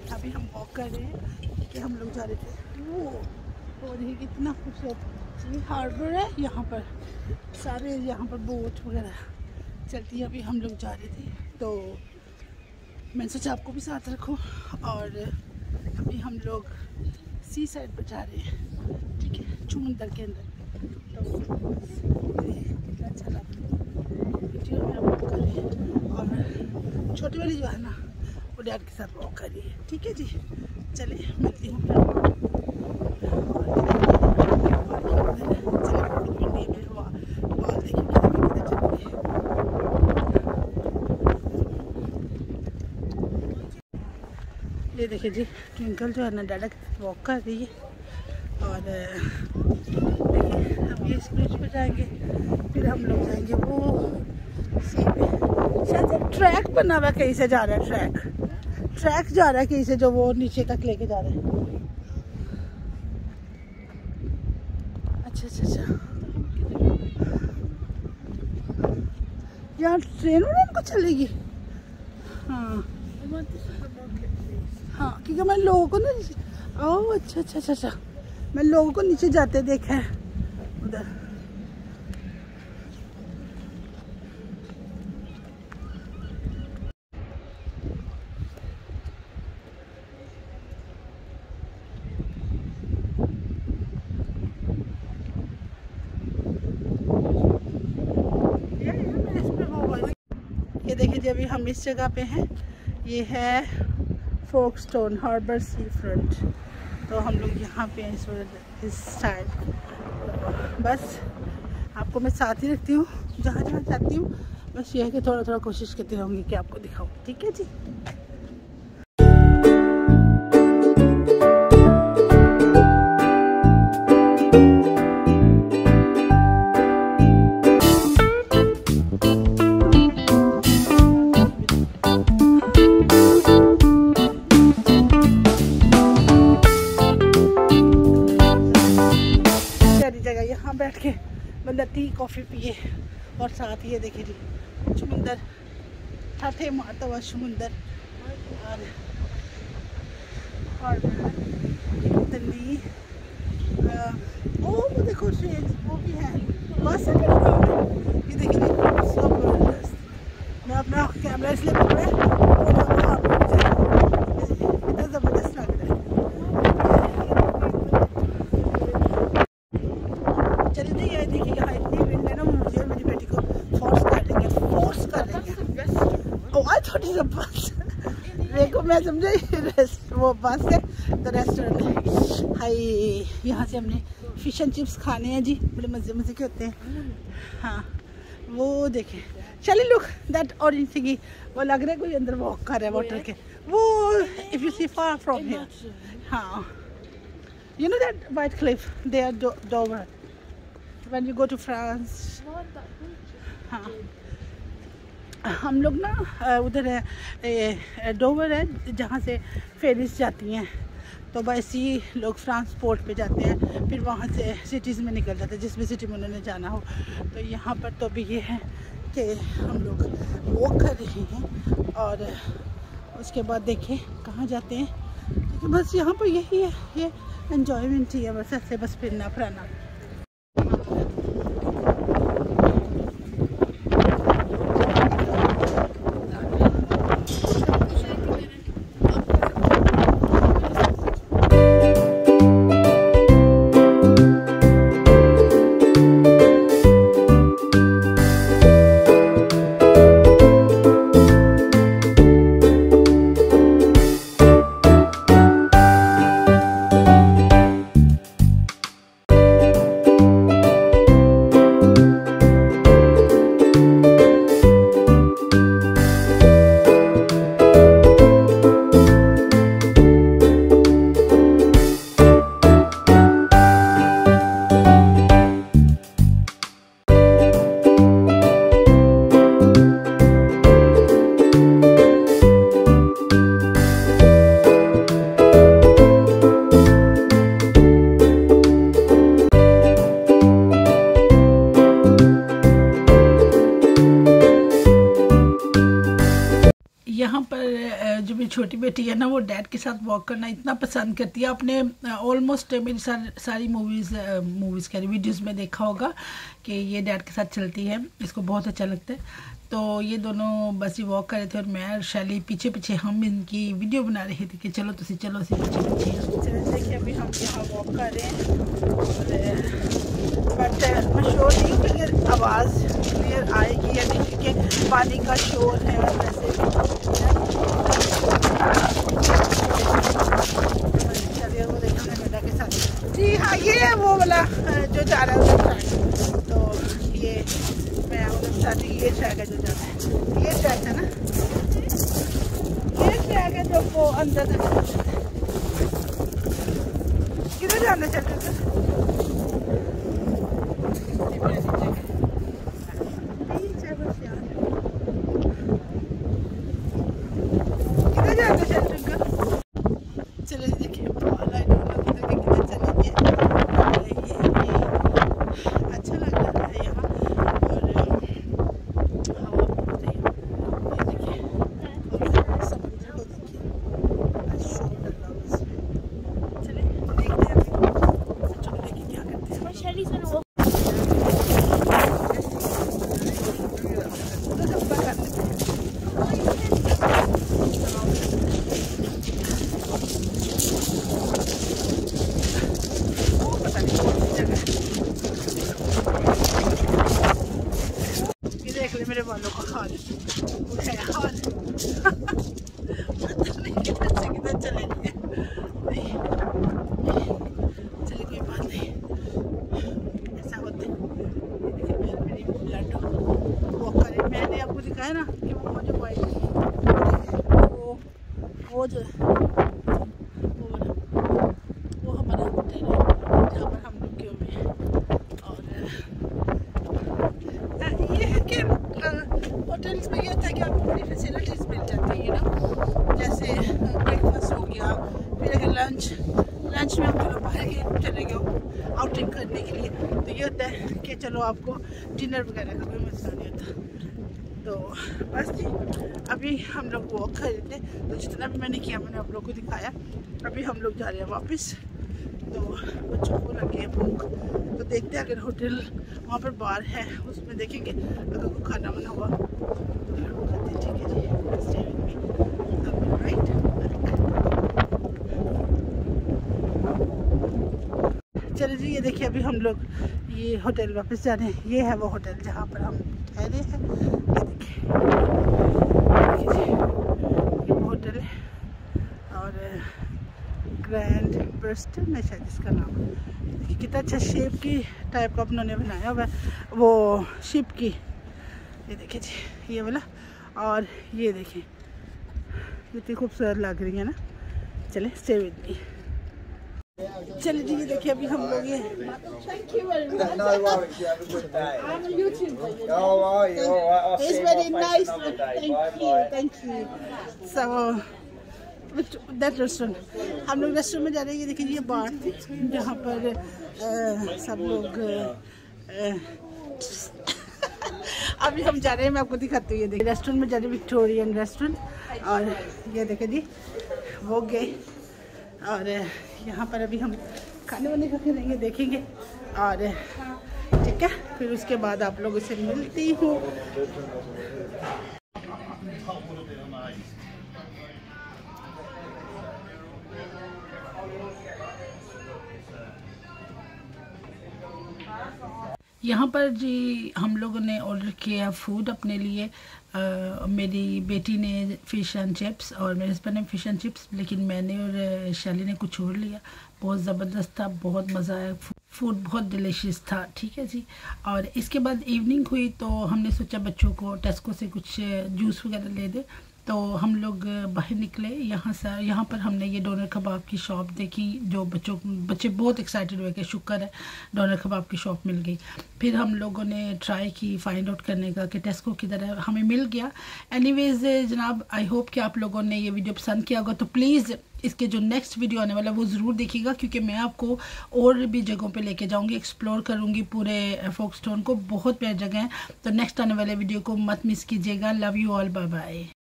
अभी हम वॉक कर रहे हैं कि हम लोग जा रहे थे वो, और ये कितना खूबसूरत ये हार्बर है। यहाँ पर सारे यहाँ पर बोट वगैरह चलती है। अभी हम लोग जा रहे थे तो मैंने सोचा आपको भी साथ रखूँ। और अभी हम लोग सी साइड पर जा रहे हैं, ठीक है, समुंदर के अंदर। तो कितना अच्छा लगा वीडियो में वॉक कर रहे हैं। और छोटी वाली जो है ना वो डैड के साथ वॉक कर रही है, ठीक है जी। चलिए मिलती हूँ ये देखिए जी, ट्विंकल जो है ना डैडा वॉक कर रही है। और देखिए हम ये इस ब्रिज पे जाएंगे, फिर हम लोग जाएंगे वो सी पे। शायद ट्रैक बना हुआ कहीं से जा रहा है, ट्रैक जा रहा है कहीं से, जो वो नीचे तक लेके जा रहा है। अच्छा अच्छा अच्छा, यहाँ ट्रेन व्रेन को चलेगी। हाँ हाँ, क्योंकि मैं लोगों को ना, ओह अच्छा अच्छा अच्छा अच्छा, मैं लोगों को नीचे जाते देखा है उधर। ये देखिए जी, अभी हम इस जगह पे हैं। ये है फोक्सटोन हार्बर सी फ्रंट। तो हम लोग यहाँ पे इस साइड। बस आपको मैं साथ ही रखती हूँ जहाँ जहाँ जाती हूँ। बस ये है कि थोड़ा थोड़ा कोशिश करती रहूँगी कि आपको दिखाऊँ, ठीक है जी। जगह यहाँ बैठ के बंदा टी कॉफ़ी पिए, और साथ ये देखिए जी समुंदर, ठाठे मारता हुआ समुंदर। और इतनी वो देखो ट्रेन वो भी है, बस है। ये देखिए जी जबरदस्त। मैं अपना कैमरा इसलिए पकड़ा, इतना ज़बरदस्त लग रहा है। चलिए ये देखिए यहाँ इतनी विंड है ना, मुझे मेरी बेटी को फोर्स कर रही है। ओह आई थॉट इट्स अ बस। देखो मैं समझा वो बस है तो रेस्टोरेंट है। हाय, यहाँ से हमने फिश एंड चिप्स खाने हैं जी, बड़े मज़े मज़े के होते हैं। हाँ वो देखें, चलिए लुक दैट ऑरेंज थिंगी, वो लग रहा है कोई अंदर वॉक कर रहा है वाटर के। वो if you see far from here, हाँ you know that white cliff they are Dover when you go to France। हाँ हम लोग ना उधर है डोवर है जहाँ से फेरीज जाती हैं। तो बस ही लोग फ्रांस पोर्ट पे जाते हैं, फिर वहाँ से सिटीज़ में निकल जाते हैं जिस भी सिटी में उन्होंने जाना हो। तो यहाँ पर तो भी ये है कि हम लोग वॉक कर रहे हैं। और उसके बाद देखें कहाँ जाते हैं, क्योंकि बस यहाँ पर यही है, ये एन्जॉयमेंट ही है, बस ऐसे बस फिरना फिराना। छोटी बेटी है ना, वो डैड के साथ वॉक करना इतना पसंद करती है। आपने ऑलमोस्ट मेरी सारी मूवीज़ कह रही वीडियोज़ में देखा होगा कि ये डैड के साथ चलती है, इसको बहुत अच्छा लगता है। तो ये दोनों बस ये वॉक कर रहे थे और मैं और शैली पीछे पीछे हम इनकी वीडियो बना रहे थे कि चलो तुसी चलो इसी पीछे पीछे। चलो देखिए अभी हम यहाँ वॉक कर रहे हैं, बट मैं शोर नहीं, क्लियर आवाज़ क्लियर आएगी या नहीं, क्योंकि पानी का शोर है और वैसे चलिए वो देखना बेटा के साथ। जी हाँ, ये है वो वाला जो जा रहा है उधर, तो ये मैं उधर साथ ये ट्रैक है जो जा रहा है, ये ट्रैक है ना, ये ट्रैक है जो वो अंदर तक किधर जाना चाहते थे। चलो देखिए अच्छा लग रहा है यहाँ, और हवा बहुत है। देखिए समुद्र को देखिए, चलिए देखते हैं बच्चों को लेके क्या करते हैं। मेरे बालों का हाल है हाल पता नहीं किधर से किधर चले गए। चलिए कोई बात नहीं, ऐसा होता है। मेरी ब्लड वो करे, मैंने आपको दिखाया ना कि वो जो वाइट वो जो वो हमारा होटल है जहाँ पर हम रुके हुए हैं। और ये है कि होटल्स में ये होता है कि आपको बड़ी फैसिलिटीज़ मिल जाती है ना, जैसे ब्रेकफास्ट हो गया, फिर अगर लंच में हम चलो बाहर चले गए आउटिंग करने के लिए, तो ये होता है कि चलो आपको डिनर वगैरह का कोई मसला नहीं होता। तो बस जी अभी हम लोग वॉक कर रहे थे, तो जितना भी मैंने किया मैंने आप लोगों को दिखाया। अभी हम लोग जा रहे हैं वापस, तो बच्चों को लगे है भूख, तो देखते हैं अगर होटल वहाँ पर बार है उसमें देखेंगे, अगर कोई खाना बना हुआ तो फिर वो खाते हैं। ठीक है जी, स्टे विद मी, राइट। चलिए जी, ये देखिए अभी हम लोग ये होटल वापस जा रहे हैं। ये है वो होटल जहाँ पर हम ठहरे हैं। ये देखिए जी, ये होटल है और ग्रैंड ब्रिस्टन है शायद इसका नाम। देखिए कितना अच्छा शेप की टाइप का उन्होंने बनाया हुआ है, वो शिप की। ये देखिए जी ये वाला, और ये देखिए कितनी खूबसूरत लग रही है ना। चले स्टे विद मी। चलिए जी, ये देखिए अभी हम लोग ये thank you so that restaurant. हम लोग रेस्टोरेंट में जा रहे हैं। ये देखिए ये बार थी जहाँ पर सब लोग अभी हम जा रहे हैं, मैं आपको दिखाती हूँ। ये देखिए रेस्टोरेंट में जा रहे हैं, विक्टोरियन रेस्टोरेंट। और ये देखिए जी वो गए, और यहाँ पर अभी हम खाने वाने का करेंगे, देखेंगे, और ठीक है फिर उसके बाद आप लोगों से मिलती हूँ। यहाँ पर जी हम लोगों ने ऑर्डर किया फूड अपने लिए। मेरी बेटी ने फ़िश एंड चिप्स और मेरे हस्बैंड ने फ़िश एंड चिप्स, लेकिन मैंने और शैली ने कुछ और लिया। बहुत ज़बरदस्त था, बहुत मज़ा आया, फूड बहुत डिलीशियस था। ठीक है जी। और इसके बाद इवनिंग हुई तो हमने सोचा बच्चों को टेस्को से कुछ जूस वगैरह ले दे, तो हम लोग बाहर निकले। यहाँ पर हमने ये डोनर कबाब की शॉप देखी, जो बच्चे बहुत एक्साइटेड हुए कि शुक्र है डोनर कबाब की शॉप मिल गई। फिर हम लोगों ने ट्राई की फाइंड आउट करने का कि टेस्को किधर है, हमें मिल गया। एनीवेज जनाब, आई होप कि आप लोगों ने ये वीडियो पसंद किया होगा। तो प्लीज़ इसके जो नेक्स्ट वीडियो आने वाला है वो ज़रूर देखिएगा, क्योंकि मैं आपको और भी जगहों पे लेके जाऊंगी, एक्सप्लोर करूंगी पूरे फोकस्टोन को। बहुत प्यारी जगह है। तो नेक्स्ट आने वाले वीडियो को मत मिस कीजिएगा। Love you all, bye bye.